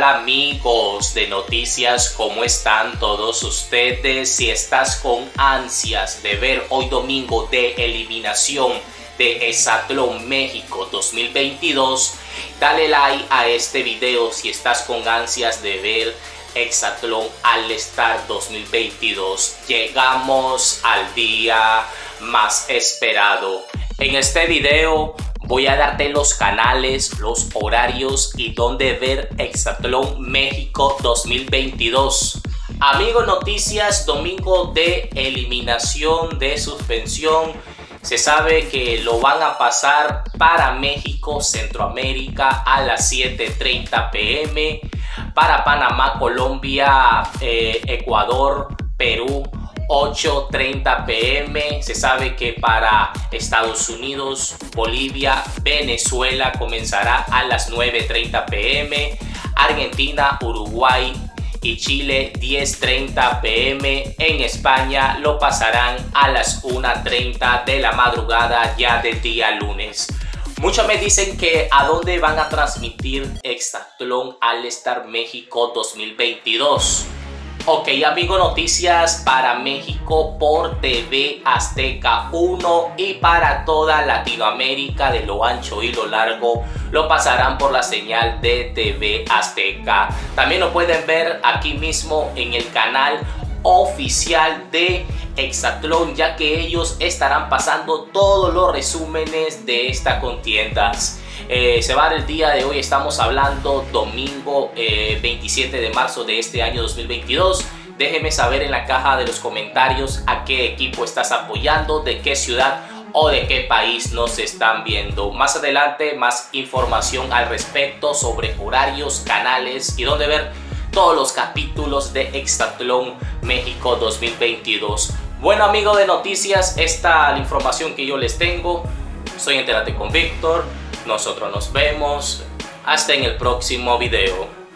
Hola amigos de Noticias, ¿cómo están todos ustedes? Si estás con ansias de ver hoy domingo de eliminación de Hexatlón México 2022, dale like a este video si estás con ansias de ver Hexatlón All Star 2022. Llegamos al día más esperado. En este video voy a darte los canales, los horarios y dónde ver Hexatlón México 2022. Amigos, noticias, domingo de eliminación, de suspensión. Se sabe que lo van a pasar para México, Centroamérica a las 7:30 p.m. Para Panamá, Colombia, Ecuador, Perú, 8:30 p.m. Se sabe que para Estados Unidos, Bolivia, Venezuela comenzará a las 9:30 p.m. Argentina, Uruguay y Chile 10:30 p.m. En España lo pasarán a las 1:30 de la madrugada ya del día lunes. Muchos me dicen que a dónde van a transmitir Hexatlón All Star México 2022. Ok, amigos, noticias para México por TV Azteca 1 y para toda Latinoamérica de lo ancho y lo largo lo pasarán por la señal de TV Azteca. También lo pueden ver aquí mismo en el canal oficial de Hexatlón, ya que ellos estarán pasando todos los resúmenes de estas contiendas. Se va el día de hoy, estamos hablando domingo 27 de marzo de este año 2022. Déjeme saber en la caja de los comentarios a qué equipo estás apoyando, de qué ciudad o de qué país nos están viendo. Más adelante más información al respecto sobre horarios, canales y dónde ver todos los capítulos de Hexatlón México 2022. Bueno, amigos de noticias, esta es la información que yo les tengo. Soy Entérate con Víctor. Nosotros nos vemos hasta en el próximo video.